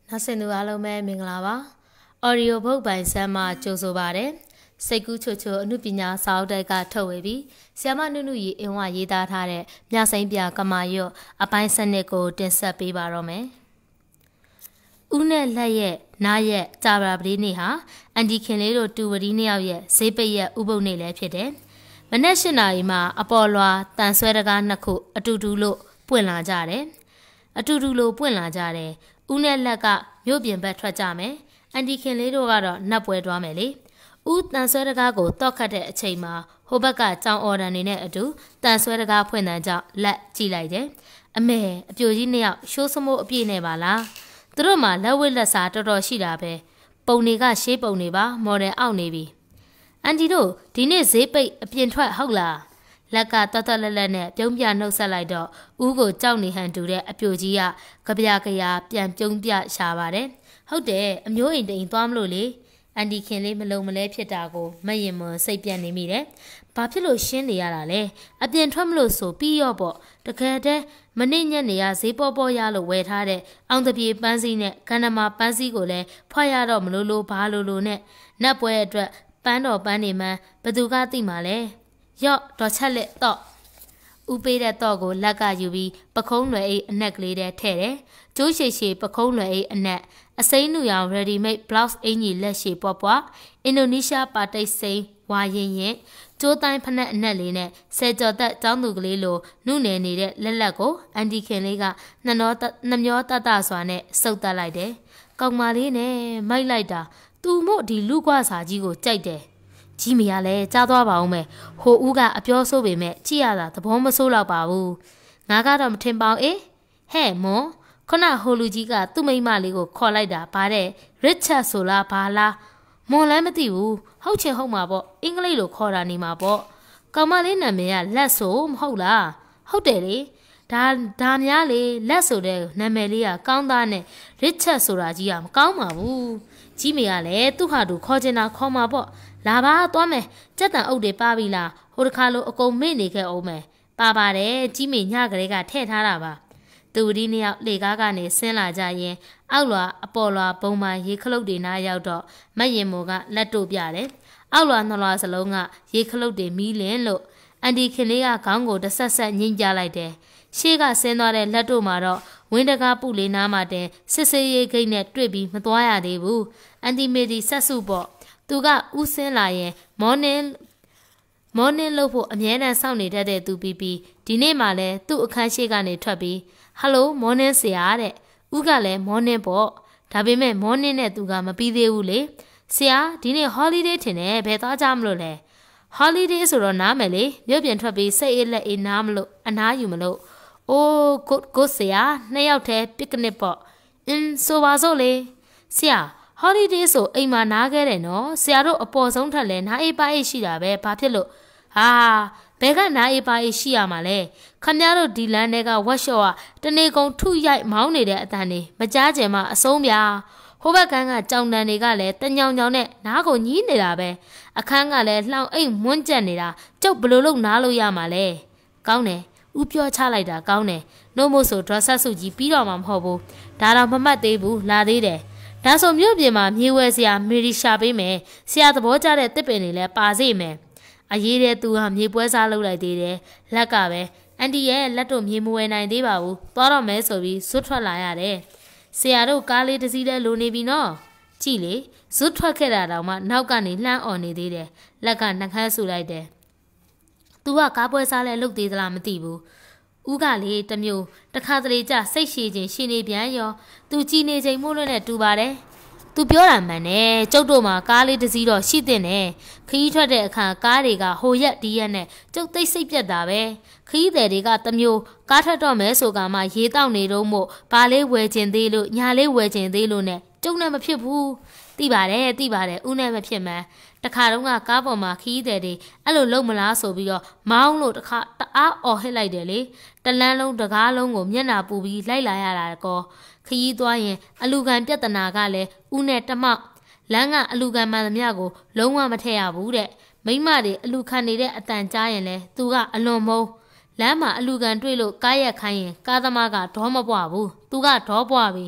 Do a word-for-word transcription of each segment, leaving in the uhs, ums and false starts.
နောက်ဆင်သူအားလုံးပဲမင်္ဂလာပါ Audio book ပိုင်ဆမ်းမှာကြိုဆိုပါရစေစိတ်ကူးချိုချိုအမှုပညာစာအုပ်တိုက်ကထုတ်ဝေပြီးဆ iam မနုနုရေအင်ဝရေးသားထားတဲ့မြစိမ့်ပြကမာရွတ်အပိုင်းစနစ်ကိုတင်ဆက်ပေးပါတော့မယ်ဦးနဲ့လက်ရဲ့နားရဲ့ကြာပါပတိနေ့ဟာအန်ဒီခင်လေးတို့တူဝရီနှစ်ယောက်ရဲ့ဈေးပိတ်ရဲ့ဥပုပ်နေ့လည်းဖြစ်တယ်မနက်၈နာရီမှာအပေါ်လွာတန်ဆွဲတကားနှစ်ခုအတူတူလို့ပွင့်လာကြတယ်အတူတူလို့ပွင့်လာကြတယ်ဦးနဲ့လက်ကမြို့ပြင်ဘက်ထွက်ကြမယ်အန်ဒီခင်လေးတို့ကတော့နတ်ပွဲသွားမယ်လေဦးတန်ဆွဲတကားကိုတောက်ခတ်တဲ့အချိန်မှာဟိုဘက်ကကြောင်အော်ဒန်နေနဲ့အတူတန်ဆွဲတကားဖွင့်တဲ့ကြောင့်လက်ကြည့်လိုက်တယ်အမေအပြိုကြီးနှစ်ယောက်ရှိုးစမိုးအပြည့်နဲ့ပါလားသူတို့မှလက်ဝစ်လက်စားတော်တော်ရှိတာပဲပုံတွေကရှေးပုံတွေပါမော်ဒယ်အောက်နေပြီအန်ဒီတို့ဒီနေ့ဈေးပိတ်အပြင်ထွက်ဟုတ်လားလက်ကတော်တော်လက်လက်နဲ့ပြုံးပြနှုတ်ဆက်လိုက်တော့ဦးကိုကြောက်နေဟန်တူတဲ့အပြိုကြီးကကြပြကြရာပြန်ပြုံးပြရှာပါတယ်ဟုတ်တယ်အမျိုးအိမ်တိမ်သွားမလို့လေအန်ဒီခင်လေးမလုံမလဲဖြစ်တာကိုမရင်မစိတ်ပြတ်နေမိတယ်ဘာဖြစ်လို့ရှင်းနေရတာလဲအပြင်ထွက်မလို့ဆိုပြီးရောပေါ့တကယ်တည်းမနေ့ညနေကဈေးပေါ်ပေါ်ရလို့ဝယ်ထားတဲ့အောင်တပြေပန်းစည်းနဲ့ကန္နမာပန်းစည်းကိုလည်းဖွက်ရတော့မလို့လို့ဘာလို့လို့နဲ့နတ်ပွဲအတွက်ပန်းတော်ပန်းနေမှဘသူကသိမှာလဲရော့တော်ချက်လက်တော့ဦးပေးတဲ့တော့ကိုလက်ကယူပြီးပခုံးလွယ်အိတ်အနက်ကလေးထဲထည့်တယ်ကျိုးရှည်ရှည်ပခုံးလွယ်အိတ်အနက်အစိမ်းနူရောင် ready made blouse အင်ကြီးလက်ရှည်ပွားပွားအင်ဒိုနီးရှားပါတိတ်စိန်ဝါရင်ရင်ကျိုးတိုင်းဖက်နဲ့အနက်လေးနဲ့ဆယ်ကျော်သက်ကျောင်းသူကလေးလိုနုနယ်နေတဲ့လက်လက်ကိုအန်ဒီခင်လေးကနှမျောနှမျောတတစွာနဲ့စုပ်တက်လိုက်တယ်ကောင်မလေးနဲ့မိုက်လိုက်တာသူမို့ဒီလူကွာစာကြီးကိုကြိုက်တယ်ကြီးမရလဲကြားသွားပါအောင်မယ်ဟိုဦးကအပြောဆိုပေမဲ့ကြည့်ရတာသဘောမဆိုးတော့ပါဘူးငါကတော့မထင်ပါဘူးအေးဟဲ့မွန်ခဏဟိုလူကြီးကသူ့မိမလေးကိုခေါ်လိုက်တာဗါတဲ့ Richard ဆိုလားဘာလားမွန်လည်းမသိဘူးဟုတ်ချင်ဟုတ်မှာပေါ့အင်္ဂလိပ်လိုခေါ်တာနေမှာပေါ့ကောင်မလေးနာမည်ကလက်ဆိုမဟုတ်လားဟုတ်တယ်လေဒါဒါများလေလက်ဆိုတဲ့နာမည်လေးကကောင်းသားနဲ့ Richard ဆိုတာကြီးကမကောင်းပါဘူးကြီးမေကလည်းသူ့ဟာသူခေါ်ချင်တာခေါ်မှာပေါ့လာပါသွားမယ်ကြက်တန်အုပ်တွေပါပြီလားဟိုတခါလိုအကုန်မေ့နေခဲ့အောင်မယ်ပါပါတယ်ကြီးမေညကလေးကထည့်ထားတာပါသူဒီနှစ်ယောက်လေကားကနေဆင်းလာကြရင်အောက်လွာအပေါ်လွာဘုံမှရေခလုတ်တွေနားရောက်တော့မတ်ရင်မိုကလက်တို့ပြတယ်အောက်လွာနှစ်လွာစလုံးကရေခလုတ်တွေမီးလင်းလို့အန်ဒီခင်လေးကခေါင်းကိုတဆက်ဆက်ညှိကြလိုက်တယ်ရှေ့ကဆင်းသွားတဲ့လက်တို့မှာတော့ဝင်းတကားပုလေးနားမှာတင်စစ်စေးရေးဂိတ်နဲ့တွေ့ပြီးမသွားရသေးဘူးအန်တီမေဒီဆက်စုပေါ့သူကဥဆင်းလာရင်မော်နင်းမော်နင်းလို့ဖို့အမြဲတမ်းစောင့်နေတတ်တဲ့သူပြီးပြီးဒီနေ့မှလည်းသူ့အခန်းရှိကနေထွက်ပြီးဟယ်လိုမော်နင်းဆရာတဲ့ဦးကလည်းမော်နင်းပေါ့ဒါပေမဲ့မော်နင်းနဲ့သူကမပြီးသေးဘူးလေဆရာဒီနေ့ holiday ထင်တယ်ဘယ်သွားကြမလို့လဲ holiday ဆိုတော့နားမယ်လေမြို့ပြင်ထွက်ပြီးစိတ်အေးလက်အေးနားမလို့အနားယူမလို့အိုးကိုကိုဆရာနှစ်ယောက်တည်း picnic ပေါ့အင်းဆိုပါစို့လေဆရာholiday ဆိုအိမ်မှာနားခဲ့တယ်နော်ဆရာတို့အပေါ်ဆုံးထက်လဲနားအေးပါအေးရှိတာပဲဘာဖြစ်လို့ဟာဘဲကနားအေးပါအေးရှိရမှာလဲခမရတို့ဒီလန်တွေကဝက်ရှော့ကတနေကုန်ထုရိုက်မောင်းနေတဲ့အတန်နေမကြားကြင်မှအဆုံးပြာဟိုဘက်ကန်းကကြောင်တန်တွေကလည်းတညောင်ညောင်နဲ့နားကိုညည်းနေတာပဲအခန်းကလည်းလှောင်အိမ်မွန်းကျက်နေတာကျုပ်ဘလို့လို့နားလို့ရမှာလဲကောင်းတယ်ဦးပြောချလိုက်တာကောင်းတယ်နှုတ်မို့ဆိုဒရဆတ်စုကြီးပြီးတော့မှမဟုတ်ဘူးဒါတော့မမှတ်သေးဘူးလာသေးတယ်ဒါဆိုမြို့ပြင်မှာမြေဝဲစရာမေရီရှာပေးမယ်ဆရာသဘောကျတဲ့တစ်ပင်တွေလည်းပါစေမယ်အရေးတဲ့သူဟာမြေပွဲစားလုပ်လိုက်သေးတယ်လက်ကပဲအန်တီရဲ့လက်တို့မြေမဝဲနိုင်သေးပါဘူးသွားတော့မဲဆိုပြီးဇွတ်ထွက်လာရတယ်ဆရာတို့ကားလေးတစ်စီးတည်းလိုနေပြီနော်ကြည့်လေဇွတ်ထွက်ခဲ့တာတောင်မှနောက်ကနေလှမ်းអော်နေသေးတယ်လက်ကနှခမ်းဆူလိုက်တယ်သူကကားပွဲစားလဲလုပ်သေးသလားမသိဘူးဦးကလေတမျိုးတခါတလေကြစိတ်ရှည်ခြင်းရှင်နေပြန်ရောသူကြည်နေချိန်မို့လို့နဲ့တူပါတယ်သူပြောတာမှန်တယ်ကျုပ်တို့မှာကားလေးတစ်စီးတော့ရှိတဲ့နဲ့ခီးထွက်တဲ့အခါကားတွေကဟိုရက်ဒီရက်နဲ့ကျုပ်သိစိတ်ပြက်တာပဲခီးတယ်တွေကတမျိုးကားထွက်တော့မဲဆိုကမှရေတောက်နေတော့မို့ဘာလေးဝယ်ခြင်းသေးလို့ညာလေးဝယ်ခြင်းသေးလို့နဲ့ကျုပ်နဲ့မဖြစ်ဘူးသိပါတယ်သိပါတယ်ဦးနဲ့မဖြစ်မှန်းတခါတုန်းကကားပေါ်မှာခီးတယ်တွေအဲ့လိုလုံမလားဆိုပြီးတော့မောင်းလို့တခါတအားអော်ဟစ်လိုက်တယ်လေတလန်းလုံးတကားလုံးကိုမျက်နာပူပြီးလိုက်လာရတာကောခရီးသွားရင်အလူခံပြဿနာကလည်းဦးနဲ့တမောက်လမ်းကအလူခံမှန်သမျှကိုလုံးဝမထည့်ရဘူးတဲ့မိမတွေအလူခံနေတဲ့အတန်ကြားရင်လဲသူကအလွန်မုန်းလမ်းမှာအလူခံတွေ့လို့ကားရက်ခိုင်းရင်ကားသမားကဒေါမပွားဘူးသူကဒေါပွားပြီ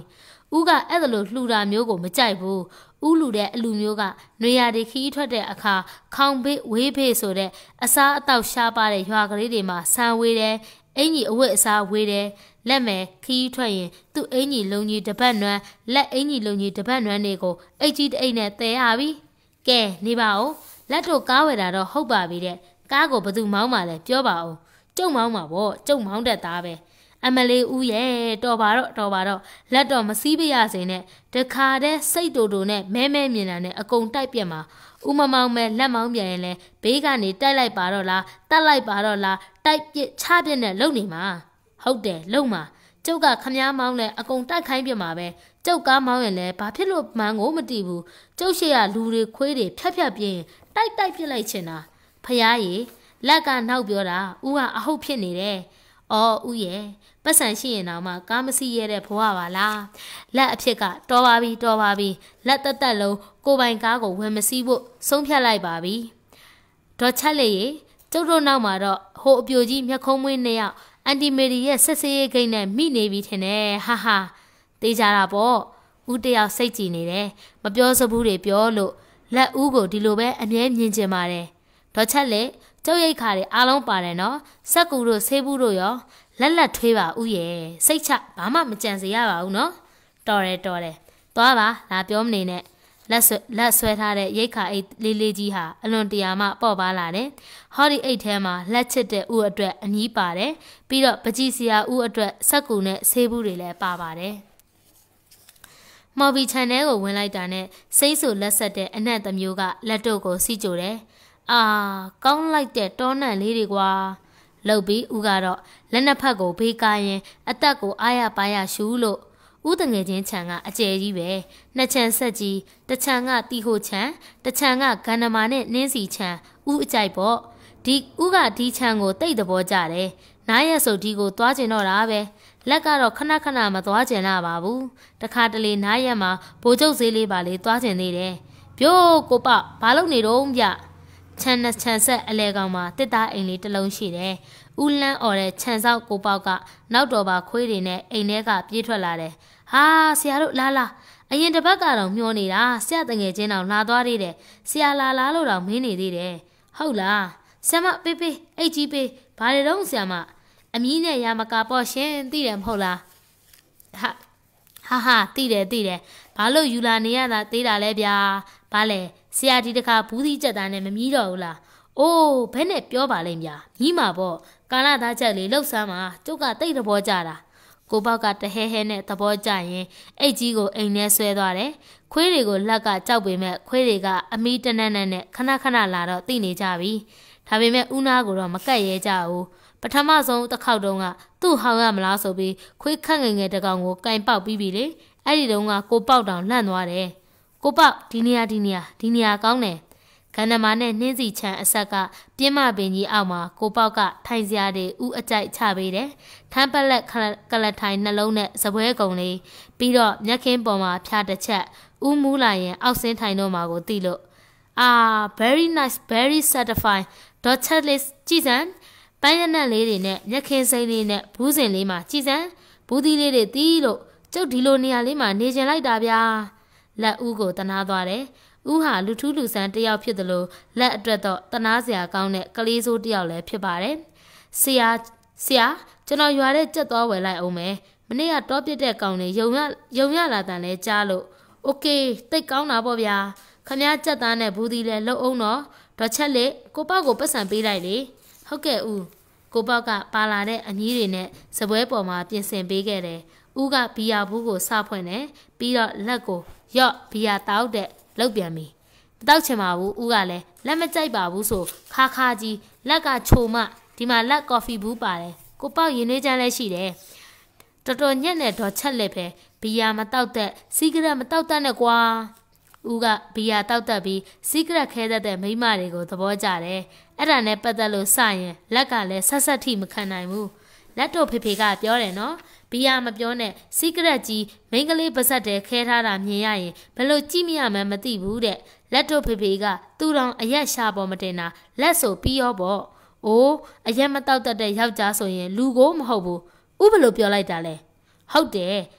ဦးကအဲ့ဒါလိုလှူတာမျိုးကိုမကြိုက်ဘူးဦးလူတဲ့အလူမျိုးကနွေရာတွေခီးထွက်တဲ့အခါခေါင်ဘေးဝေးဖေးဆိုတဲ့အစားအသောက်ရှားပါတဲ့ရွာကလေးတွေမှာဆန်ဝေးတယ်အင်ကြီးအဝတ်အစားဝေးတယ်လက်မယ်ခီးထွက်ရင်သူ့အင်ကြီးလုံကြီးတပတ်နွမ်းလက်အင်ကြီးလုံကြီးတပတ်နွမ်းတွေကိုအိတ်ကြီးတအိတ်နဲ့တဲရပြီကဲနေပါဦးလက်တို့ကားဝယ်တာတော့ဟုတ်ပါပြီတဲ့ကားကိုဘသူမောင်းမှလဲပြောပါဦးကျုပ်မောင်းမှာပေါ့ကျုပ်မောင်းတတ်သားပဲအမလေးဦးရဲ့တော်ပါတော့တော်ပါတော့လက်တော့မစည်းပြရစေနဲ့တခါတည်းစိတ်တူတူနဲ့မဲမဲမြင်တာနဲ့အကုန်တိုက်ပြက်မှာဦးမမောင်မဲလက်မောင်းပြန်ရင်လဲဘေးကနေတိုက်လိုက်ပါတော့လားတတ်လိုက်ပါတော့လားတိုက်ပြစ်ချပြစ်နဲ့လုံနေမှာဟုတ်တယ်လုံမှာကျုပ်ကခမားမောင်းလဲအကုန်တိုက်ခိုင်းပြမှာပဲကျုပ်ကားမောင်းရင်လဲဘာဖြစ်လို့မှန်းကိုမတီးဘူးကျုပ်ရှိရလူတွေခွေးတွေဖြတ်ဖြတ်ပြင်းတိုက်တိုက်ပြစ်လိုက်ချင်တာဖရားရီလက်ကနောက်ပြောတာဦးကအဟုတ်ဖြစ်နေတယ်အော်ဦးရဲ့ပတ်စံရှိရင်တော့မှကားမစီရတဲ့ဘဝပါလားလက်အဖြစ်ကတော်ပါပြီတော်ပါပြီလက်တက်တက်လုံးကိုပိုင်ကားကိုဝယ်မစီးဖို့ဆုံးဖြတ်လိုက်ပါပြီဒေါ်ချက်လေကျုပ်တို့နောက်မှာတော့ဟိုအပြိုကြီးမျက်ခုံးမွေးနှစ်ယောက်အန်တီမေရီရဲ့ဆက်စရေးဂိတ်နဲ့မိနေပြီထင်တယ်ဟာဟာတေးကြတာပေါ့ဦးတယောက်စိတ်ကြည်နေတယ်မပြောစဘူးတွေပြောလို့လက်ဦးကိုဒီလိုပဲအမြဲမြင်ကျင်ပါတယ်ဒေါ်ချက်လေကျုပ်ရိတ်ခါတွေအားလုံးပါတယ်နော်စက်ကူတို့ဆေးဘူးတို့ရောလက်လက်ထွေးပါဦးရဲ့စိတ်ချဘာမှမကြံစေရပါဘူးနော်တော်တယ်တော်တယ်သွားပါလာပြောမနေနဲ့လက်ဆွဲလက်ဆွဲထားတဲ့ရိတ်ခါအိတ်လေးလေးကြီးဟာအလွန်တရာမှပေါ့ပါလာတယ်ဟောဒီအိတ်ထဲမှာလက်ချစ်တဲ့ဦးအတွက်အနီးပါတယ်ပြီးတော့ပကြီးစရာဦးအတွက်စက်ကူနဲ့ဆေးဘူးတွေလည်းပါပါတယ်မော်ဘီချန်နယ်ကိုဝင်လိုက်တာနဲ့စိမ့်ဆူလက်ဆက်တဲ့အနက်တစ်မျိုးကလက်တို့ကိုစီးကြိုတယ်အာကောင်းလိုက်တဲ့တောနံလေးတွေကွာလှုပ်ပြီးဦးကတော့လက်နှစ်ဖက်ကိုဘေးကားရင်အသက်ကိုအားရပါရရှူးလို့ဦးတငယ်ချင်းခြံကအကျယ်ကြီးပဲနှစ်ခြံဆက်ကြီးတစ်ခြံကတီဟိုခြံတစ်ခြံကဂန္ဓမာနဲ့နင်းစီခြံဦးအကြိုက်ပေါ့ဒီဦးကဒီခြံကိုတိတ်သဘောကျတယ်နားရက်ဆိုဒီကိုသွားကျင်တော့တာပဲလက်ကတော့ခဏခဏမသွားကျင်လာပါဘူးတခါတလေနားရက်မှာဘိုးကျုပ်ဈေးလေးပါလေးသွားကျင်သေးတယ်ပြိုးကိုပဘာလုပ်နေတော့ဗျခြံနဲ့ခြံဆက်အလဲကောင်မှာတစ်သားအိမ်လေးတစ်လုံးရှိတယ်။ဦးလန်းអော်တဲ့ခြံဆောက်ကိုပေါက်ကနောက်တော်ပါခွေးတွေနဲ့အိမ်ထဲကပြေးထွက်လာတယ်။ဟာဆရာတို့လာလာအရင်တစ်ပတ်ကတော့မျောနေတာဆရာတငယ်ချင်းတော်လာသွားသေးတယ်။ဆရာလာလာလို့တော့မင်းနေသေးတယ်။ဟုတ်လား။ဆရာမပေးပေးအိတ်ကြီးပေးဘာတွေတော့ဆရာမအမီးနဲ့ရမကာပေါ့ရှင်သိတယ်မဟုတ်လား။ဟာဟာဟာသိတယ်သိတယ်ဘာလို့ယူလာနေရတာသေးတာလဲဗျာ။ဘာလဲဆရာဒီတခါဘူးသီးချက်သားနဲ့မမြည်တော့ဘူးလားအိုးဘယ်နဲ့ပြောပါလိမ့်ဗျာမြည်မှာပေါ့ကာလာသားချက်လေးလှုပ်ဆမ်းမှာကျုပ်ကတိတ်သဘောကျတာကိုပေါက်ကတဟဲဟဲနဲ့သဘောကျရင်အိတ်ကြီးကိုအိမ်ထဲဆွဲသွားတယ်ခွေးတွေကိုလက်ကကြောက်ပေမဲ့ခွေးတွေကအမီးတနက်နဲ့နဲ့ခဏခဏလာတော့သိနေကြပြီဒါပေမဲ့ဦးနာကိုတော့မကတ်ရဲကြဘူးပထမဆုံးတစ်ခေါက်တုန်းကသူ့ဟောင်းရမလားဆိုပြီးခွေးခန့်ငယ်ငယ်တကောင်ကိုကင်ပေါက်ပြီးပြီလေအဲ့ဒီတုန်းကကိုပေါက်တောင်လန့်သွားတယ်ကိုပေါက်ဒီနေရာဒီနေရာဒီနေရာကောင်းတယ်ခန္ဓာမနဲ့နှင်းစီချမ်းအဆက်ကပြင်းမပင်ကြီးအောက်မှာကိုပေါက်ကထိုင်စရာတွေဥအကြိုက်ချပေးတယ်ထမ်းပက်လက်ကလထိုင်နှလုံးနဲ့စပွဲကုံလေးပြီးတော့မျက်ခင်းပေါ်မှာဖြာတစ်ချက်ဥမူးလာရင်အောက်ဆင်းထိုင်တော့မှာကိုသိလို့အာ very nice very satisfying dot chat list ကြည်စမ်းပန်းရနက်လေးတွေနဲ့မျက်ခင်းစိမ့်လေးနဲ့ဘူးစင်လေးမှာကြည်စမ်းဘူးသီးလေးတွေတီးလို့ကျုပ်ဒီလိုနေရာလေးမှာနေကျင်လိုက်တာဗျာလက်ဦးကိုတနာသွားတယ်ဦးဟာလူထူးလူဆန်းတယောက်ဖြစ်တယ်လို့လက်အတွက်တော့တနာစရာကောင်းတဲ့ကလေးစိုးတယောက်လည်းဖြစ်ပါတယ်ဆရာဆရာကျွန်တော်ရွာတဲ့ကြက်သွားဝယ်လိုက်အောင်မယ်မနေ့ကတော့ပြစ်တဲ့ကောင်လေးယုံရယုံရလာတန်လဲကြားလို့โอเคတိတ်ကောင်းတာပေါ့ဗျာခမ ्या ကြက်သားနဲ့ဘူးသီးလဲလှုပ်အောင်တော့တော့ချက်လေကိုပေါက်ကိုပတ်စံပေးလိုက်လေဟုတ်ကဲ့ဦးကိုပေါက်ကပါလာတဲ့အမီးတွေနဲ့စပွဲပေါ်မှာပြင်ဆင်ပေးခဲ့တယ်ဦးကဘီယာဘူးကိုစဖွင့်တယ်ပြီးတော့လက်ကိုရော့ဘီယာတောက်တဲ့လောက်ပြန်ပြီမတောက်ချင်ပါဘူးဦးကလည်းလက်မကြိုက်ပါဘူးဆိုခါခါကြီးလက်ကချိုမှဒီမှာလက်ကော်ဖီဘူးပါတယ်ကိုပေါက်ရင်းနှီးချမ်းလည်းရှိတယ်တော်တော်ညက်နဲ့တော့ချက်လက်ပဲဘီယာမတောက်တဲ့စီဂရက်မတောက်တတ်နဲ့ကွာဦးကဘီယာတောက်တတ်ပြီးစီဂရက်ခဲတတ်တဲ့မိန်းမတွေကိုသဘောကျတယ်အဲ့ဒါနဲ့ပတ်သက်လို့စရင်လက်ကလည်းဆက်ဆက်ထိမခံနိုင်ဘူးလက်တို့ဖေဖေကပြောတယ်နော်ဘီယာမပြောနဲ့စီကရက်ကြီးမိန်းကလေးပါဇက်တဲခဲထားတာမြင်ရရင်ဘယ်လိုကြည့်မရမှန်းမသိဘူးတဲ့လက်တို့ဖေဖေကသူ့တော်အရက်ရှာပေါ်မတင်တာလက်ဆိုပြီးရောပေါ့အိုးအရက်မတောက်တတ်တဲ့ယောက်ျားဆိုရင်လူကိုမဟုတ်ဘူးဥဘယ်လိုပြောလိုက်တာလဲဟုတ်တယ်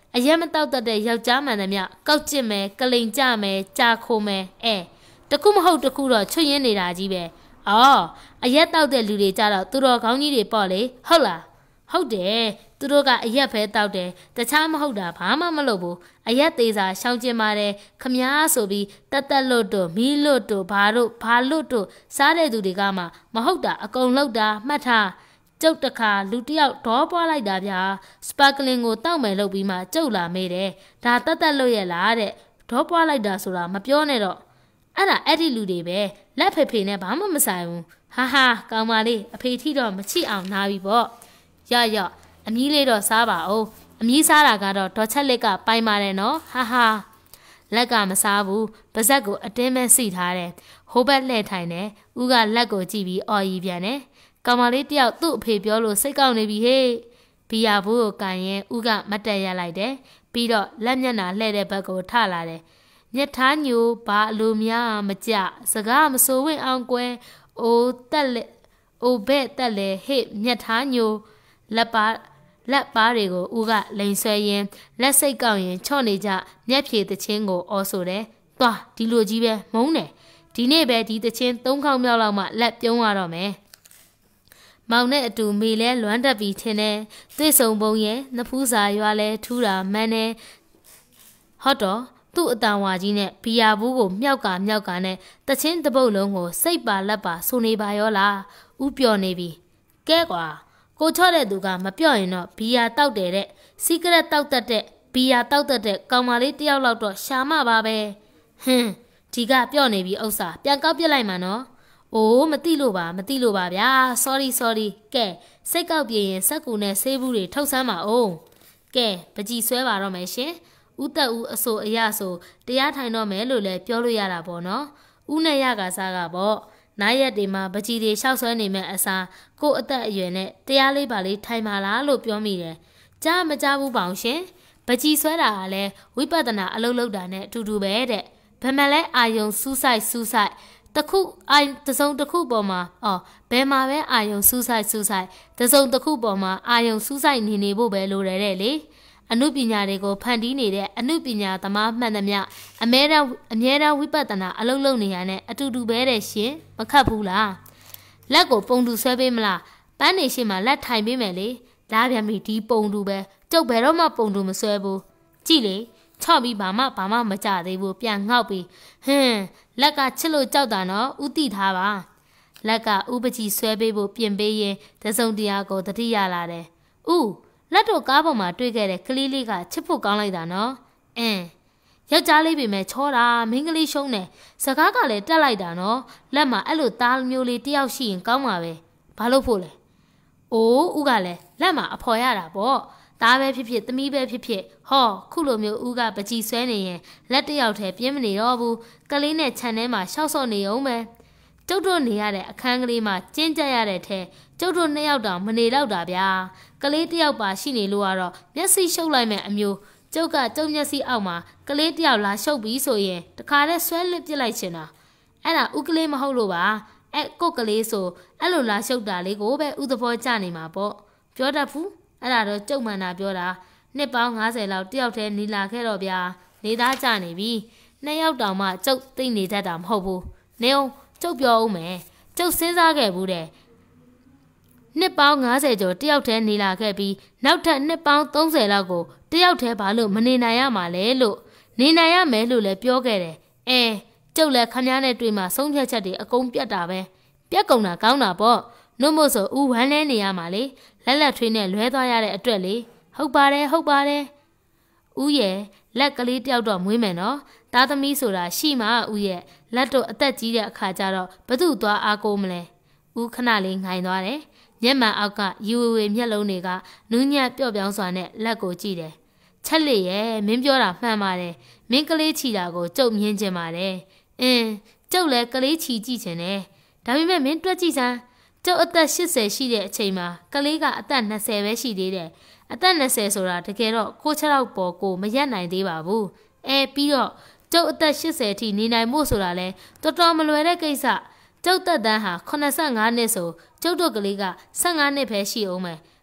အရက်မတောက်တတ်တဲ့ယောက်ျားမှန်သမျှကောက်ကျစ်မယ်ကလိန်ကြမယ်ကြာခိုးမယ်အဲတခုမဟုတ်တခုတော့ချွတ်ရင်းနေတာကြီးပဲအော်အရက်တောက်တဲ့လူတွေကြတော့သူတော်ကောင်းကြီးတွေပေါ့လေဟုတ်လားဟုတ်တယ်သူတို့ကအရက်ပဲတောက်တယ်တခြားမဟုတ်တာဘာမှမလုပ်ဘူးအရက်သေးစာရှောင်းကျင်ပါတယ်ခမားဆိုပြီးတက်တက်လွတ်တို့မီးလွတ်တို့ဘာတို့ဘာလွတ်တို့စားတဲ့သူတွေကမှမဟုတ်တာအကုန်လောက်တာမှတ်ထားကျုပ်တခါလူတယောက်ဒေါ်ပွားလိုက်တာဗျာစပါကလင်ကိုတောက်မယ်လုပ်ပြီးမှကျုပ်လာမေးတယ်ဒါတက်တက်လွတ်ရဲ့လားတဲ့ဒေါ်ပွားလိုက်တာဆိုတာမပြောနဲ့တော့အဲ့ဒါအဲ့ဒီလူတွေပဲလက်ဖေဖေနဲ့ဘာမှမဆိုင်ဘူးဟာဟာကောင်းပါလေအဖေထီတော့မချိအောင်နားပြီပေါ့ရရအမီးလေးတော့စားပါဦးအမီးစားတာကတော့ဒေါ်ချက်လက်ကပိုင်ပါတယ်နော်ဟာဟာလက်ကမစားဘူးပါဇက်ကိုအတင်းမဲ့စီထားတယ်ဟိုဘက်လှည့်ထိုင်တယ်ဦးကလက်ကိုကြည့်ပြီးအော်ရီပြန်တယ်ကောင်မလေးတယောက်သူ့အဖေပြောလို့စိတ်ကောက်နေပြီဟေ့ဘီယာဘူးကိုကန်ရင်ဦးကမတ်တက်ရလိုက်တယ်ပြီးတော့လက်မျက်နှာလှည့်တဲ့ဘက်ကိုထလာတယ်ညက်သားညိုဘာအလိုများမကြစကားမစိုးဝင်အောင်ကွယ်အိုးတက်လေအိုးဘက်တက်လေဟေ့ညက်သားညိုလက်ပါလက်ပါတွေကိုဦးကလိန်ဆွဲရင်လက်စိတ်ကောက်ရင်ချော့နေကြမျက်ဖြေတချင်းကိုအော်ဆိုတယ်။သွားဒီလိုကြီးပဲမုန်းတယ်။ဒီနေ့ပဲဒီတချင်းသုံးခေါက်မြောက်လောက်မှလက်ပြုံးရတော့မယ်။မောင်နဲ့အတူမေလဲလွမ်းတက်ပြီးထင်းတယ်။သွေးဆုံပုံရဲ့နဖူးစာရွာလဲထူးတာမှန်တယ်။ဟော့တော့သူ့အတန်ဝါကြီးနဲ့ဘီယာဘူးကိုမြောက်ကမြောက်ကနဲ့တချင်းတပုတ်လုံးကိုစိတ်ပါလက်ပါဆိုနေပါရောလား။ဦးပျော်နေပြီ။ကဲကွာကိုချော့တဲ့သူကမပြော့ရင်တော့ဘီယာတောက်တယ်တဲ့စီကရက်တောက်တတ်တဲ့ဘီယာတောက်တတ်တဲ့ကောင်မလေးတယောက်လောက်တော့ရှာမပါပဲဟင်းဒီကပြော့နေပြီဥစ္စာပြန်ကောက်ပြစ်လိုက်မှာနော်အိုးမသိလို့ပါမသိလို့ပါဗျာ sorry sorry ကဲစိတ်ကောက်ပြရင်စက်ကူနဲ့ဆေးဘူးတွေထုတ်ဆမ်းပါအောင်ကဲပကြီးဆွဲပါတော့မယ်ရှင်ဦးတက်ဦးအဆိုအရဆိုတရားထိုင်တော့မယ်လို့လည်းပြောလို့ရတာပေါ့နော်ဦးနဲ့ရကစားကပေါ့နားရက်တွေမှာပကြီးတွေရှောက်ဆွဲနေမဲ့အစားကို့အသက်အရွယ်နဲ့တရားလေးပါလေးထိုင်ပါလားလို့ပြောမိတယ်။ကြားမကြားဘူးပေါင်ရှင်။ပကြီးဆွဲတာကလည်းဝိပဿနာအလုပ်လုပ်တာနဲ့အတူတူပဲတဲ့။ဘယ်မှလဲအာယုံစူးဆိုင်စူးဆိုင်တခုအိုင်တစုံတစ်ခုပေါ်မှာအော်ဘယ်မှာပဲအာယုံစူးဆိုင်စူးဆိုင်တစုံတစ်ခုပေါ်မှာအာယုံစူးဆိုင်နေနေဖို့ပဲလိုတယ်တဲ့လေ။အနုပညာတွေကိုဖန်တီးနေတဲ့အနုပညာသမားမှန်သမျှအမြဲတမ်းအမြဲတမ်းဝိပဿနာအလုပ်လုပ်နေရတဲ့အတူတူပဲတဲ့ရှင်မခတ်ဘူးလားလက်ကိုပုံတူဆွဲပေးမလားပန်းနေရှိမှလက်ထိုင်ပေးမယ်လေလားပြန်ပြီဒီပုံတူပဲကျုပ်ဘယ်တော့မှပုံတူမဆွဲဘူးကြည့်လေချော့ပြီးဘာမှဘာမှမကြသေးဘူးပြန်ငေါက်ပြီးဟင်းလက်ကချစ်လို့ကြောက်တာနော်ဥတိထားပါလက်ကဥပကြီးဆွဲပေးဖို့ပြင်ပေးရင်တစုံတရာကိုတတိရလာတယ်ဥလက်တို့ကားပေါ်မှာတွေ့ခဲ့တဲ့ကလေးလေးကချစ်ဖို့ကောင်းလိုက်တာနော်အင်းယောက်ျားလေးပဲမဲ့ချောတာမင်းကလေးရှုံးတယ်စကားကလည်းတက်လိုက်တာနော်လက်မှာအဲ့လိုသားမျိုးလေးတယောက်ရှိရင်ကောင်းမှာပဲဘာလို့ဖို့လဲအိုးဦးကလည်းလက်မှာအဖော်ရတာပေါ့သားပဲဖြစ်ဖြစ်သမီးပဲဖြစ်ဖြစ်ဟောခုလိုမျိုးဦးကပကြီးဆွဲနေရင်လက်တယောက်တည်းပြင်းမနေတော့ဘူးကလေးနဲ့ခြံထဲမှာရှောက်စော့နေအောင်ပဲကျုပ်တို့နေရတဲ့အခန်းကလေးမှာကျင်းကျက်ရတဲ့ထဲကျုပ်တို့နှစ်ယောက်တောင်မနေတော့တာဗျာကလေးတယောက်ပါရှိနေလို့ကတော့မျက်စိရှုပ်လိုက်မဲ့အမျိုးကျုပ်ကကျုံမျက်စိအောက်မှာကလေးတယောက်လာရှုပ်ပြီးဆိုရင်တခါတည်းဆွဲလစ်ပြစ်လိုက်ချင်တာအဲ့ဒါဥကလေးမဟုတ်လို့ပါအဲ့ကိုကလေးဆိုအဲ့လိုလာရှုပ်တာလေးကိုပဲဥသဘောကျနေမှာပေါ့ပြောတတ်ဘူးအဲ့ဒါတော့ကျုပ်မှန်တာပြောတာနှစ်ပေါင်း၅၀လောက်တယောက်တည်းနေလာခဲ့တော့ဗျာနေသားကြနေပြီနှစ်ယောက်တောင်မှကျုပ်သိနေတတ်တာမဟုတ်ဘူးနေအောင်ကျုပ်ပြောဦးမယ်ကျုပ်စဉ်းစားခဲ့ဘူးတဲ့နှစ်ပေါင်း၅၀ကျော်တယောက်တည်းနေလာခဲ့ပြီးနောက်ထပ်နှစ်ပေါင်း၃၀လောက်ကိုတယောက်တည်းဘာလို့မနေနိုင်ရမှာလဲလို့နေနိုင်ရမယ်လို့လည်းပြောခဲ့တယ်အဲကျုပ်လည်းခမည်းနဲ့တွေ့မှဆုံးဖြတ်ချက်တွေအကုန်ပြတ်တာပဲပြတ်ကုန်တာကောင်းတာပေါ့နှုတ်မို့ဆိုဦးဝမ်းလဲနေရမှာလေလက်လက်ထွေးနဲ့လွဲသွားရတဲ့အတွက်လေဟုတ်ပါတယ်ဟုတ်ပါတယ်ဦးရဲ့လက်ကလေးတယောက်တော့မွေးမယ်နော်သားသမီးဆိုတာရှိမှဦးရဲ့လက်တို့အသက်ကြီးတဲ့အခါကျတော့ဘသူ့သွားအားကိုးမလဲဦးခဏလေးငိုင်သွားတယ်မျက်မှန်အောက်ကယူဝေဝေမျက်လုံးတွေကနူးညံ့ပျော့ပြောင်းစွာနဲ့လက်ကိုကြည့်တယ်ချက်လေရဲ့မင်းပြောတာမှန်ပါတယ်မင်းကလေးချီတာကိုကျုပ်မြင်ချင်ပါတယ်အင်းကျုပ်လည်းကလေးချီကြည့်ချင်တယ်ဒါပေမဲ့မင်းတွက်ကြည့်စမ်းကျုပ်အသက်၈၀ရှိတဲ့အချိန်မှာကလေးကအသက်၂၀ပဲရှိသေးတယ်အသက်၂၀ဆိုတာတကယ်တော့ကိုခြေထောက်ပေါ်ကိုမရက်နိုင်သေးပါဘူးအဲပြီးတော့ကျုပ်အသက်၈၀ထိနေနိုင်မို့ဆိုတာလဲတော်တော်မလွယ်တဲ့ကိစ္စကျုပ်သက်တမ်းဟာ၈၅နှစ်ဆိုကျုပ်တို့ကလေးက၁၅နှစ်ပဲရှိအောင်မယ်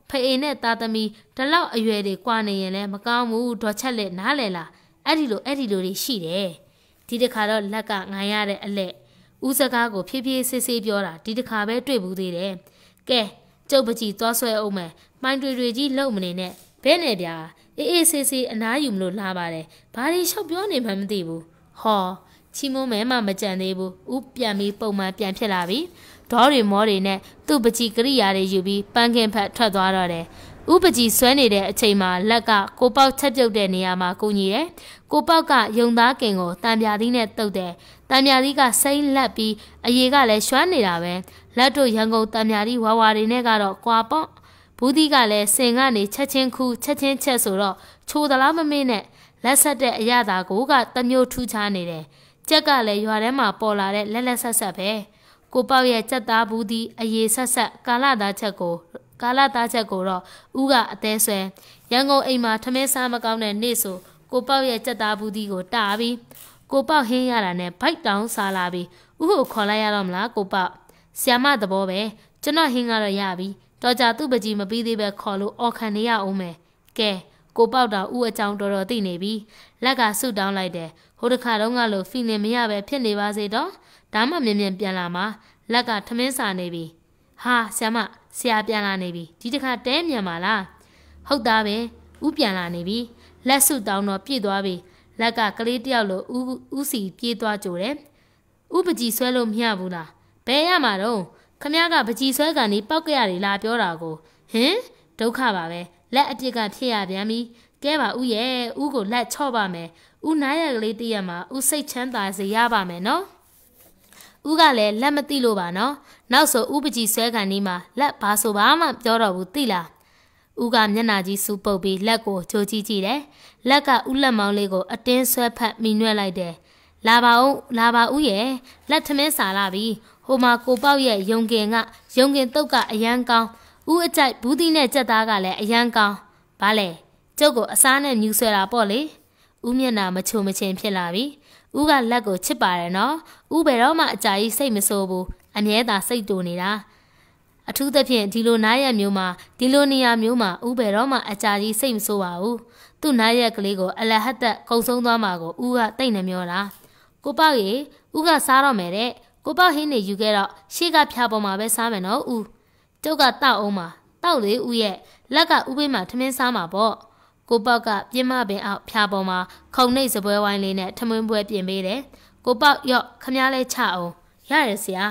ဖေအိနဲ့သားသမီးတလောက်အရွယ်တွေကွာနေရင်လည်းမကောင်းဘူးဒေါ်ချက်လက်နားလဲလားအဲ့ဒီလိုအဲ့ဒီလိုတွေရှိတယ်ဒီတစ်ခါတော့လက်ကငိုင်းရတဲ့အလက်ဦးစကားကိုဖြည်းဖြည်းဆေးဆေးပြောတာဒီတစ်ခါပဲတွေ့ဘူးသေးတယ်ကဲကျုပ်ပကြီးသွားဆွဲအောင်မယ်မိုင်းတွေတွေကြီးလုံမနေနဲ့ဘဲနဲ့ဗျာအေးအေးဆေးဆေးအနားယူမလို့လာပါတယ်ဘာတွေလျှောက်ပြောနေမှမသိဘူးဟောချီမိုးမဲမှမကြံသေးဘူးဦးပြန်ပြီးပုံမှန်ပြန်ဖြစ်လာပြီဒေါ်တွေမောတွေနဲ့သူ့ပကြီးကရိယာတွေယူပြီးပန်းခင်းဖက်ထွက်သွားတော့တယ်ဥပကြီးဆွဲနေတဲ့အချိန်မှာလက်ကကိုပေါက်ချက်ပြုတ်တဲ့နေရာမှာကိုညီတယ်ကိုပေါက်ကယုံသားကင်ကိုတံပြာသီးနဲ့တုပ်တယ်တံပြာသီးကစိမ့်လက်ပြီးအရေကလည်းရွှမ်းနေတာပဲလက်တို့ရန်ကုန်တံပြာသီးဝါဝါတွေနဲ့ကတော့ကွာပေါ့ဘူးသီးကလည်းစင်ကနေချက်ချင်းခူးချက်ချင်းချက်ဆိုတော့ချိုးသလားမမေ့နဲ့လက်ဆက်တဲ့အရသာကိုကတမျိုးထူးခြားနေတယ်ကြက်ကလည်းရွာထဲမှာပေါ်လာတဲ့လက်လက်ဆက်ဆက်ပဲကိုပေါက်ရဲ့ကြက်သားဘူးသီးအရေဆက်ဆက်ကာလသားချက်ကိုကာလသားချက်ကိုတော့ဦးကအသေးဆွဲရန်ကုန်အိမ်မှာထမင်းစားမကောင်းတဲ့နေ့ဆိုကိုပေါက်ရဲ့ကြက်သားဘူးသီးကိုတာပြီးကိုပေါက်ဟင်းရတာနဲ့ဗိုက်တောင်းစားလာပြီးဦးကိုခေါ်လိုက်ရတော့မလားကိုပေါက်ဆီယမသဘောပဲကျွန်တော်ဟင်းကတော့ရပြီတော်ကြသူ့ပကြီးမပြီးသေးပဲခေါ်လို့အော်ခံနေရအောင်မယ်ကဲကိုပေါက်တော့ဦးအကြောင်းတော်တော်သိနေပြီလက်ကဆုတောင်းလိုက်တယ်ဟိုတစ်ခါတော့ငါလို့ဖီလင်မရပဲဖြစ်နေပါစေတော့ဒါမှမြင်မြင်ပြန်လာမှာလက်ကထမင်းစာနေပြီဟာဆီယမဆရာပြန်လာနေပြီဒီတစ်ခါတဲမြန်ပါလားဟုတ်သားပဲဦးပြန်လာနေပြီလက်ဆုတောင်းတော့ပြည့်သွားပြီလက်ကကလေးတယောက်လိုဦးဦးစီပြေးသွားကြိုတယ်ဦးပကြီးဆွဲလို့မရဘူးလားဘယ်ရမှာတော့ခမည်းကပကြီးဆွဲကန်ဒီပောက်ကရတွေလာပြောတာကိုဟင်ဒုက္ခပါပဲလက်အပြစ်ကဖြစ်ရပြန်ပြီကဲပါဦးရဲ့ဦးကိုလက်ချော့ပါမယ်ဦးနားရကလေးတည့်ရမှာဦးစိတ်ချမ်းသာစေရပါမယ်နော်ဦးကလည်းလက်မသိလို့ပါနော်နောက်ဆိုဦးပကြီးဆွဲကန်ဒီမှာလက်ဘာဆိုဘာမှပြောတော့ဘူးသိလားဦးကမျက်နှာကြီးစူပုတ်ပြီးလက်ကိုချိုးကြည့်ကြည့်တယ်လက်ကဦးလက်မောင်းလေးကိုအတင်းဆွဲဖက်မိနွဲ့လိုက်တယ်လာပါဦးလာပါဦးရဲ့လက်ထမင်းစားလာပြီဟိုမှာကိုပေါက်ရဲ့ယုံကင်ကယုံကင်တုတ်ကအရန်ကောင်းဦးအကြိုက်ဘူးသီးနဲ့ကြက်သားကလည်းအရန်ကောင်းဘာလဲကျုပ်ကိုအစားနဲ့မြူဆွဲတာပေါ့လေဦးမျက်နှာမချိုမချင်းဖြစ်လာပြီဦးကလက်ကိုချစ်ပါတယ်နော်ဦးဘယ်တော့မှအကြာကြီးစိတ်မဆိုးဘူးအမြဲတမ်းစိတ်တူနေတာအထူးသဖြင့်ဒီလိုနားရက်မျိုးမှာဒီလိုနေရာမျိုးမှာဦးဘယ်တော့မှအကြာကြီးစိတ်မဆိုးပါဘူးသူ့နားရက်ကလေးကိုအလဟတ်သက်ကုံဆုံးသွားမှာကိုဦးကတိတ်နေမျောတာကိုပေါက်ရေဦးကစားတော့မယ်တဲ့ကိုပေါက်ဟင်းနေယူခဲ့တော့ရှေ့ကဖျားပေါ်မှာပဲစားမယ်နော်ဦးကျုပ်ကတောက်အောင်မှာတောက်လေဦးရဲ့လက်ကဦးဘေးမှာထမင်းစားမှာပေါ့ကိုပေါက်ကပြင်းမပင်အောက်ဖျားပေါ်မှာခုံနှိပ်စပွဲဝိုင်းလေးနဲ့ထမင်းပွဲပြင်ပေးတယ်ကိုပေါက်ရော့ခမားလဲချအောင်ရရဆရာ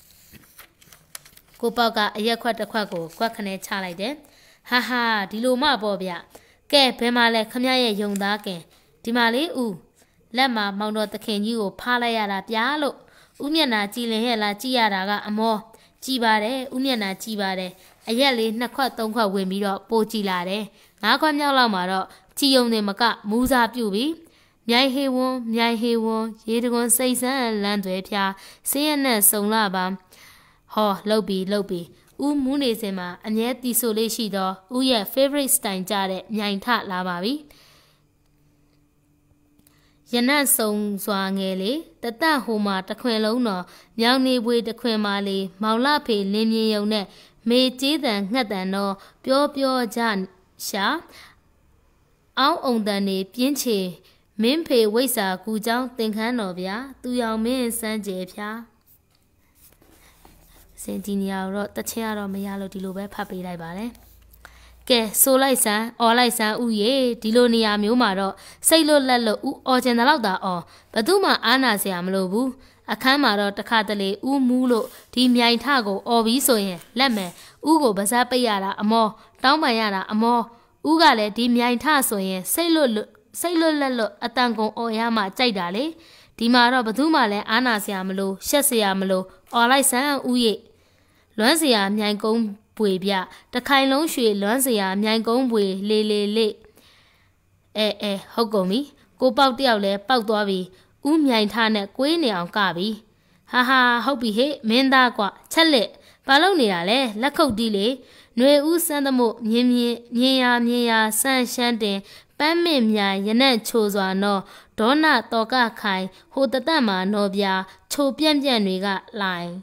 ကိုပေါက်ကအရက်ခွက်တစ်ခွက်ကိုခွက်ခနဲ့ချလိုက်တယ်ဟာဟာဒီလိုမှပေါ့ဗျကဲဘယ်မှာလဲခမရဲ့ယုံသားကင်ဒီမှာလေးဦးလက်မှာမောင်တော်သခင်ကြီးကိုဖားလိုက်ရတာပြားလို့ဦးမျက်နှာကြည်လင်ရဲ့လားကြည်ရတာကအမောကြည်ပါတယ်ဦးမျက်နှာကြည်ပါတယ်အရက်လေးနှစ်ခွက်သုံးခွက်ဝင်ပြီးတော့ပိုကြည်လာတယ်ငါးခွက်မြောက်လောက်မှာတော့ကြည်ယုံနေမကမူးစားပြုတ်ပြီးမြိုင်ဟေဝွန်မြိုင်ဟေဝွန်ရေတကွန်စိတ်ဆန်းလမ်းတွေဖျားစင်းရနဲ့စုံလာပါဟောလှုပ်ပြီးလှုပ်ပြီးဦးမူးနေစင်မှာအမြဲတီဆိုလေးရှိတော့ဦးရဲ့ favorite style ကြတဲ့မြိုင်ထလာပါပြီရနတ်ဆုံစွာငယ်လေးတတဟိုမှာတခွင်လုံးတော့မြောင်နေပွေတခွင်မာလေးမောင်လဖေလင်းမြင်ယုံနဲ့မေကျေးတန်ငှက်တန်တော့ပြောပြောကြရှာအောင်းအောင်တန်နေပြင်းချေမင်းဖေဝိဆာကူเจ้าသင်ခန်းတော်ဗျာသူရောင်မင်းစမ်းကြယ်ဖြာစင်တီနီယာတော့တချင်းကတော့မရလို့ဒီလိုပဲဖတ်ပေးလိုက်ပါတယ်ကဲဆိုလိုက်စမ်းအော်လိုက်စမ်းဥရေဒီလိုနေရာမျိုးမှာတော့စိတ်လွတ်လက်လွတ်ဥအော်ကျင်တဲ့လောက်သာအော်ဘသူမှအားနာစရာမလိုဘူးအခန်းမှာတော့တခါတလေဥမူးလို့ဒီမြိုင်ထကိုအော်ပြီးဆိုရင်လက်မယ်ဥကိုပါးစားပိတ်ရတာအမောတောင်းပန်ရတာအမောဥကလည်းဒီမြိုင်ထဆိုရင်စိတ်လွတ်စိတ်လွတ်လက်လွတ်အတန်ကုန်အော်ရမှကြိုက်တာလေဒီမှာတော့ဘသူမှလည်းအားနာစရာမလိုရှက်စရာမလိုအော်လိုက်စမ်းဥရေလွမ်းစရာမြိုင်ကုန်းပွေပြတခိုင်လုံးရွှေလွမ်းစရာမြိုင်ကုန်းပွေလေလေလေအဲအဲဟုတ်ကုန်ပြီကိုပေါက်တယောက်လဲပေါက်သွားပြီဥမြိုင်ထားနဲ့ကွေးနေအောင်ကပြီဟာဟာဟုတ်ပြီဟေ့မင်းသားကွချက်လက်ဘာလုပ်နေတာလဲလက်ခုပ်တီးလေຫນွေဥစမ်းသမို့မြင်းမြင်းမြင်းရမြင်းရဆန့်ရှမ်းတင်ပန်းမင်မြိုင်ရနက်ချိုစွာနော်ဒေါနတော်ကခိုင်ဟိုတသက်မှာနော်ပြချိုပြန့်ပြန့်တွေကလိုင်ဥ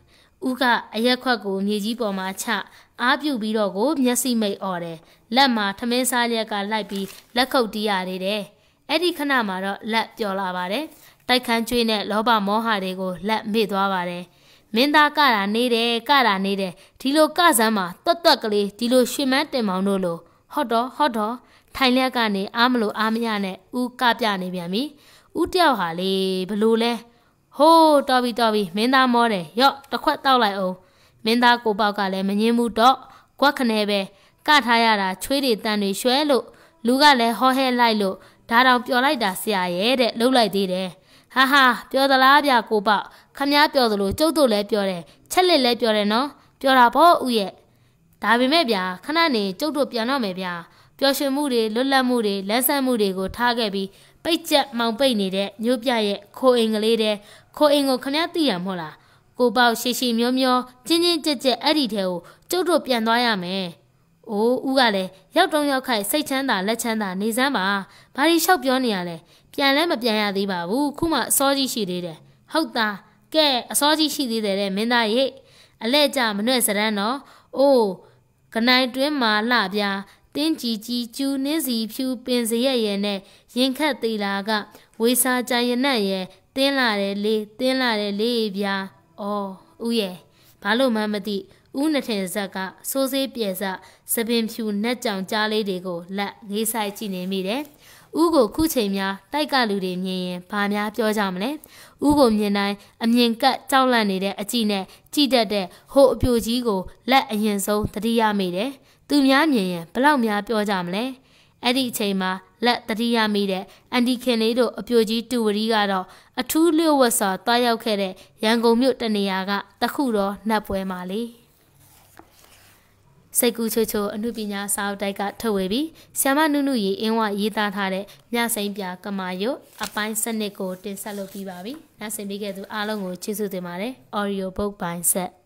ဦးကအရက်ခွက်ကိုမြေကြီးပေါ်မှာချအားပြုပြီးတော့ကိုမျက်စိမိတ်អော်တယ်လက်မှာထမင်းစားလျက်ကလိုက်ပြီးလက်ခုပ်တီးရနေတယ်အဲ့ဒီခဏမှာတော့လက်ပျော်လာပါတယ်တိုက်ခန်းကျွေးနဲ့လောဘမောဟတွေကိုလက်မေ့သွားပါတယ်မင်းသားကတာနေတယ်ကတာနေတယ်ဒီလိုကစမ်းမှာတွတ်တွက်ကလေးဒီလိုရွှေမန်းတင်မောင်တို့လိုဟော့တော့ဟော့တော့ထိုင်လက်ကနေအားမလို့အားမရနဲ့ဦးကပြနေပြန်ပြီဦးတယောက်ဟာလေဘလို့လဲဟိုးတော်ပြီတော်ပြီမင်းသားမောတယ်ရော့တစ်ခွက်တောက်လိုက်အောင်မင်းသားကိုပေါက်ကလည်းမငင်းဘူးတော့ကွက်ခနဲပဲကထားရတာချွေးတွေတန်တွေရွှဲလို့လူကလည်းဟောဟဲလိုက်လို့ဒါတောင်ပျော်လိုက်တာဆရာရဲ့တဲ့လှုပ်လိုက်သေးတယ်ဟာဟာပျော်သလားဗျကိုပေါက်ခမည်းပျော်သလိုကျုပ်တို့လည်းပျော်တယ်ချက်လက်လည်းပျော်တယ်နော်ပျော်တာပေါ့ဦးရဲ့ဒါပေမဲ့ဗျာခဏနေကျုပ်တို့ပြန်တော့မယ်ဗျာပျော်ရွှင်မှုတွေလွတ်လပ်မှုတွေလက်ဆန့်မှုတွေကိုထားခဲ့ပြီးပိတ်ကျက်မောင်ပိတ်နေတဲ့မျိုးပြရဲ့ခိုအိမ်ကလေးတဲ့ခိုအိမ်ကိုခမည်းသိရမဟုတ်လားကိုပေါက်ရှိရှိမျောမျောချင်းချင်းကြက်ကြက်အဲ့ဒီထဲကိုကျုပ်တို့ပြန်သွားရမယ်။အိုးဦးကလည်းရောက်တော့ရောက်ခိုက်စိတ်ချမ်းသာလက်ချမ်းသာနေစမ်းပါ။ဘာလို့ရှောက်ပြောနေရလဲ။ပြန်လဲမပြန်ရသေးပါဘူး။ခုမှအစောကြီးရှိသေးတယ်။ဟုတ်သား။ကဲအစောကြီးရှိသေးတယ်တဲ့မင်းသားရဲ့အလဲကြမနှဲ့စရမ်းတော့။အိုးကနိုင်တွင်းမှာလှပြတင်းကြည်ကြီးကျူးနှင်းစီဖြူပင်စရက်ရဲ့နဲ့ရင်ခတ်သေးလာကဝေစာကြရနက်ရဲ့တင်းလာတယ်လေတင်းလာတယ်လေဗျာ။အော်ဦးရဲ့ဘာလို့မှမသိဦးနှစ်ထင်ဇက်ကစိုးစေးပြေစစပင်ဖြူနက်ကြောင်ကြားလေးတွေကိုလက်ငေးဆိုင်ကြည့်နေမိတယ်။ဦးကိုခုချိန်များတိုက်ကလူတွေမြင်ရင်ဘာများပြောကြမလဲ။ဦးကိုမြင်တိုင်းအမြင်ကပ်ကြောက်လန့်နေတဲ့အကြည့်နဲ့ကြည့်တတ်တဲ့ဟိုအပြိုကြီးကိုလက်အရင်ဆုံးသတိရမိတယ်။သူများမြင်ရင်ဘလောက်များပြောကြမလဲ။အဲ့ဒီအချိန်မှာလက်သတိရမိတဲ့အန်ဒီခင်လေးတို့အပြိုကြီးတူဝရီကတော့အထူးလျှို့ဝှက်စွာတွားရောက်ခဲ့တဲ့ရန်ကုန်မြို့တနေရာကတခုတော့နှက်ပွဲမှာလေစိတ်ကူးချိုချိုအမှုပညာစာအုပ်တိုက်ကထုတ်ဝေပြီးဆ iam နုနုရေအင်းဝရေးသားထားတဲ့မြစိမ့်ပြကမာယုတ်အပိုင်းစနစ်ကိုတင်ဆက်လုပ်ပြီးပါပြီ။ညဆင်ပေးခဲ့သူအားလုံးကိုကျေးဇူးတင်ပါတယ်။ Audio Book by Set